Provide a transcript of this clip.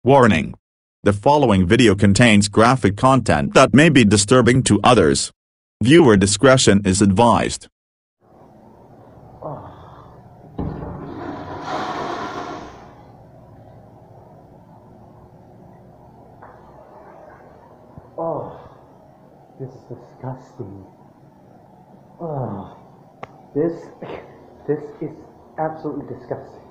Warning. The following video contains graphic content that may be disturbing to others. Viewer discretion is advised. Oh, this is disgusting. Oh, this is absolutely disgusting.